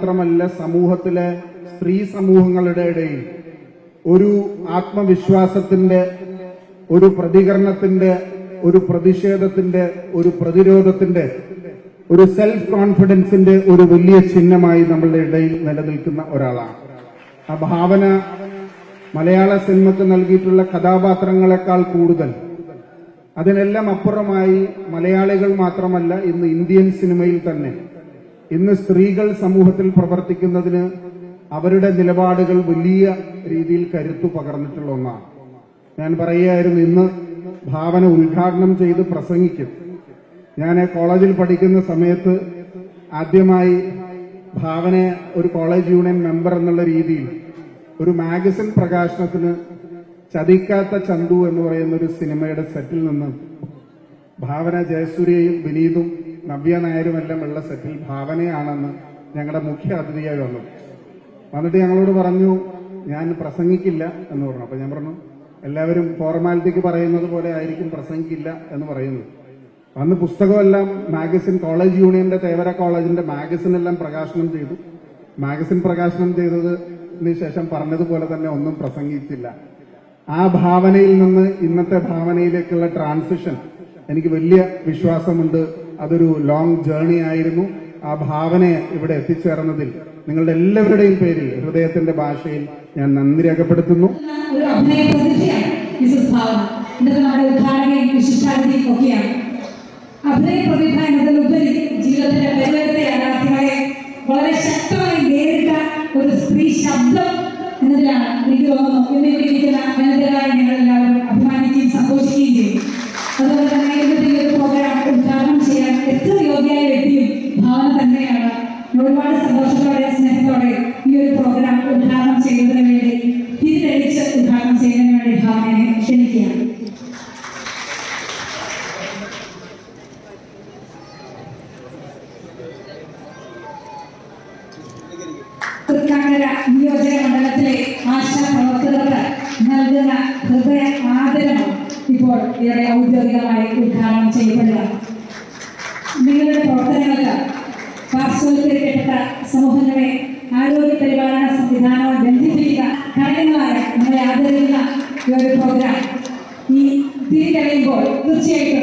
മാത്രമല്ല സമൂഹത്തിലെ സ്ത്രീ സമൂഹങ്ങളുടെ ഇടയിൽ ഒരു ആത്മവിശ്വാസത്തിന്റെ, ഒരു പ്രതികരണത്തിന്റെ, ഒരു പ്രതിഷേധത്തിന്റെ, ഒരു പ്രതിരോധത്തിന്റെ, ഒരു സെൽഫ് കോൺഫിഡൻസിന്റെ ഒരു വലിയ ചിഹ്നമായി നമ്മളുടെ ഇടയിൽ നിലനിൽക്കുന്ന ഒരാളാണ്. ആ ഭാവന മലയാള സിനിമയ്ക്ക് നൽകിയിട്ടുള്ള കഥാപാത്രങ്ങളെക്കാൾ കൂടുതൽ, അതിനെല്ലാം അപ്പുറമായി മലയാളികൾ മാത്രമല്ല ഇന്ന് ഇന്ത്യൻ സിനിമയിൽ തന്നെ ഇന്ന് സ്ത്രീകൾ സമൂഹത്തിൽ പ്രവർത്തിക്കുന്നതിന് അവരുടെ നിലപാടുകൾ വലിയ രീതിയിൽ കരുത്തു പകർന്നിട്ടുള്ള ഒന്നാണ്. ഞാൻ പറയുകയായിരുന്നു, ഇന്ന് ഭാവന ഉദ്ഘാടനം ചെയ്ത് പ്രസംഗിക്കും. ഞാൻ കോളേജിൽ പഠിക്കുന്ന സമയത്ത് ആദ്യമായി ഭാവനയെ ഒരു കോളേജ് യൂണിയൻ മെമ്പർ എന്നുള്ള രീതിയിൽ ഒരു മാഗസിൻ പ്രകാശനത്തിന് ചതിക്കാത്ത ചന്തു എന്ന് പറയുന്ന ഒരു സിനിമയുടെ സെറ്റിൽ നിന്ന് ഭാവന, ജയസൂര്യയും വിനീതും നവ്യ നായരും എല്ലാം ഉള്ള സെറ്റിൽ ഭാവനയാണെന്ന് ഞങ്ങളുടെ മുഖ്യ അതിഥിയായി വന്നു. വന്നിട്ട് ഞങ്ങളോട് പറഞ്ഞു, ഞാൻ പ്രസംഗിക്കില്ല എന്ന് പറഞ്ഞു. അപ്പൊ ഞാൻ പറഞ്ഞു, എല്ലാവരും ഫോർമാലിറ്റിക്ക് പറയുന്നത് പോലെ ആയിരിക്കും പ്രസംഗിക്കില്ല എന്ന് പറയുന്നത്. അന്ന് പുസ്തകമെല്ലാം മാഗസിൻ, കോളേജ് യൂണിയന്റെ തേവര കോളേജിന്റെ മാഗസിനെല്ലാം പ്രകാശനം ചെയ്തു. മാഗസിൻ പ്രകാശനം ചെയ്തതിന് ശേഷം പറഞ്ഞതുപോലെ തന്നെ ഒന്നും പ്രസംഗിച്ചില്ല. ആ ഭാവനയിൽ നിന്ന് ഇന്നത്തെ ഭാവനയിലേക്കുള്ള ട്രാൻസിഷൻ എനിക്ക് വലിയ വിശ്വാസമുണ്ട്. അതൊരു ലോങ് ജേർണി ആയിരുന്നു. ആ ഭാവനയെ ഇവിടെ എത്തിച്ചേർന്നതിൽ നിങ്ങളുടെ എല്ലാവരുടെയും പേരിൽ ഹൃദയത്തിന്റെ ഭാഷയിൽ ഞാൻ നന്ദി രേഖപ്പെടുത്തുന്നു. അഭിനയ പ്രതിഭ എന്നതിലുപരി ജീവിതത്തിന്റെ പരിവർത്തന യാഥാർത്ഥ്യങ്ങളെ വളരെ ശക്തമായി നേരിട്ട ഒരു സ്ത്രീ ശബ്ദം എന്നതിലാണ് എനിക്ക് തോന്നുന്നു ഇന്നിരിക്കുന്ന വനിതകളായി ഞങ്ങളെല്ലാവരും അഭിമാനിക്കുകയും സന്തോഷിക്കുകയും ചെയ്യും. അതുപോലെ തന്നെ ഇന്നത്തെ ഈ ഒരു പ്രോഗ്രാം ഉദ്ഘാടനം ചെയ്യാൻ എത്ര യോഗ്യയായ വ്യക്തിയും ഭാവന തന്നെയാണ്. ഒരുപാട് സന്തോഷത്തോടെ, സ്നേഹത്തോടെ ഈ ഒരു പ്രോഗ്രാം ഉദ്ഘാടനം ചെയ്യുന്നതിന് വേണ്ടി, തിരിച്ചടിച്ച് ഉദ്ഘാടനം ചെയ്യുന്നതിന് വേണ്ടി ഭാവനയെ ക്ഷണിക്കുകയാണ്. തൃക്കാക്കര നിയോജക മണ്ഡലത്തിലെ ആശാ പ്രവർത്തകർക്ക് നൽകുന്ന ഹൃദയ ആദരവും ഇപ്പോൾ ഏറെ ഔദ്യോഗികമായി ഉദ്ഘാടനം ചെയ്യപ്പെടുക. നിങ്ങളുടെ പ്രവർത്തനങ്ങൾക്ക് പാർശ്വവൽക്കരിക്കപ്പെട്ട സമൂഹങ്ങളെ ആരോഗ്യ പരിപാലന സംവിധാനവും ബന്ധിപ്പിക്കുക ഘടകങ്ങളായ നിങ്ങളെ ആദരിക്കുന്ന ഈ ഒരു പ്രോഗ്രാം ഈ തിരികഴിയുമ്പോൾ തീർച്ചയായിട്ടും